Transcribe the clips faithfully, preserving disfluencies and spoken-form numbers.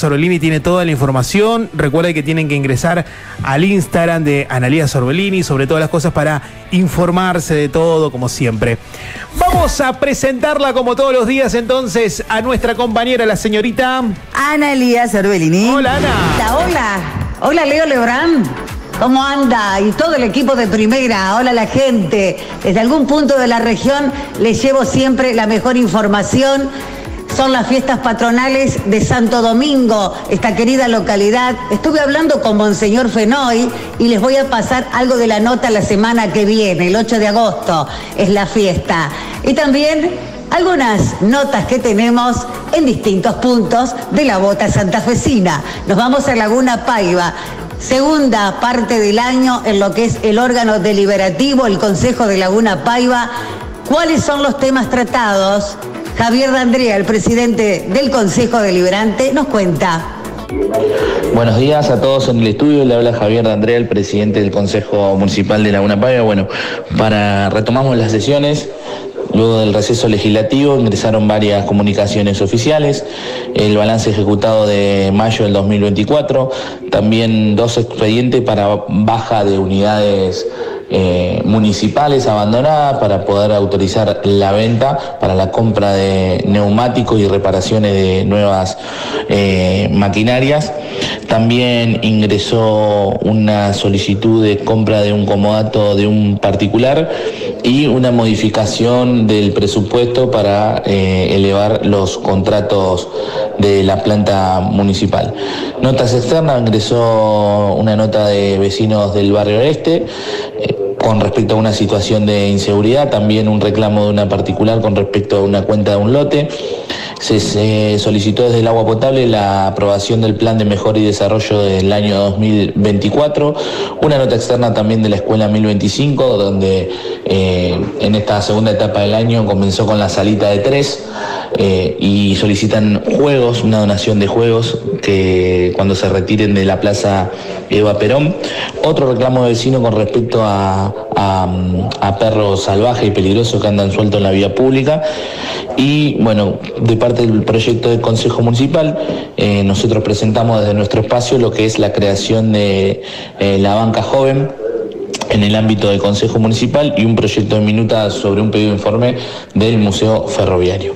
Sorbellini tiene toda la información. Recuerden que tienen que ingresar al Instagram de Analía Sorbellini, sobre todas las cosas, para informarse de todo, como siempre. Vamos a presentarla como todos los días entonces a nuestra compañera, la señorita Analía Sorbellini. Hola, Ana. Hola, hola. Hola, Leo Lebrán. ¿Cómo anda? Y todo el equipo de Primera. Hola, la gente. Desde algún punto de la región les llevo siempre la mejor información. Son las fiestas patronales de Santo Domingo, esta querida localidad. Estuve hablando con Monseñor Fenoy y les voy a pasar algo de la nota la semana que viene, el ocho de agosto es la fiesta. Y también algunas notas que tenemos en distintos puntos de la bota santafesina. Nos vamos a Laguna Paiva. Segunda parte del año en lo que es el órgano deliberativo, el Consejo de Laguna Paiva. ¿Cuáles son los temas tratados? Javier D'Andrea, el presidente del Consejo Deliberante, nos cuenta. Buenos días a todos en el estudio, le habla Javier D'Andrea, el presidente del Consejo Municipal de Laguna Paiva. Bueno, para retomamos las sesiones. Luego del receso legislativo ingresaron varias comunicaciones oficiales, el balance ejecutado de mayo del dos mil veinticuatro, también dos expedientes para baja de unidades eh, municipales abandonadas para poder autorizar la venta para la compra de neumáticos y reparaciones de nuevas eh, maquinarias. También ingresó una solicitud de compra de un comodato de un particular y una modificación del presupuesto para eh, elevar los contratos de la planta municipal. Notas externas, ingresó una nota de vecinos del barrio este eh, con respecto a una situación de inseguridad, también un reclamo de una particular con respecto a una cuenta de un lote. Se, se solicitó desde el agua potable la aprobación del plan de mejora y desarrollo del año dos mil veinticuatro, una nota externa también de la escuela mil veinticinco, donde eh, en esta segunda etapa del año comenzó con la salita de tres eh, y solicitan juegos, una donación de juegos que cuando se retiren de la plaza Eva Perón. Otro reclamo de vecino con respecto a, a, a perros salvajes y peligrosos que andan sueltos en la vía pública. Y bueno, de parte del proyecto del Consejo Municipal, eh, nosotros presentamos desde nuestro espacio lo que es la creación de eh, la banca joven en el ámbito del Consejo Municipal y un proyecto de minuta sobre un pedido de informe del Museo Ferroviario.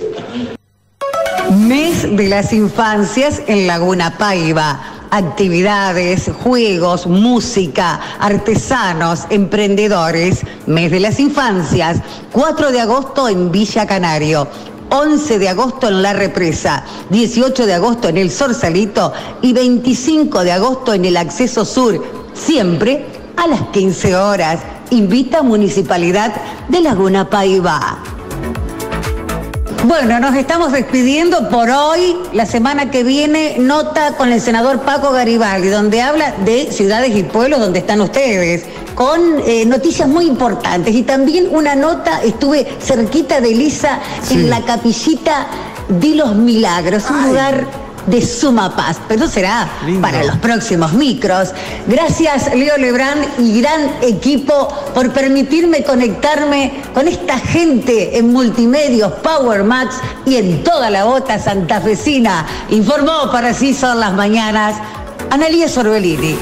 Mes de las Infancias en Laguna Paiva. Actividades, juegos, música, artesanos, emprendedores. Mes de las Infancias, cuatro de agosto en Villa Canario, once de agosto en La Represa, dieciocho de agosto en el Sorsalito y veinticinco de agosto en el Acceso Sur, siempre a las quince horas. Invita Municipalidad de Laguna Paiva. Bueno, nos estamos despidiendo por hoy. La semana que viene, nota con el senador Paco Garibaldi, donde habla de ciudades y pueblos donde están ustedes, con eh, noticias muy importantes. Y también una nota, estuve cerquita de Elisa, sí, en la Capillita de los Milagros, un Ay. lugar de suma paz, pero será lindo para los próximos micros. Gracias, Leo Lebrán y gran equipo, por permitirme conectarme con esta gente en Multimedios, Power Max y en toda la bota santafesina. Informó para Así Son las Mañanas Analía Sorbellini.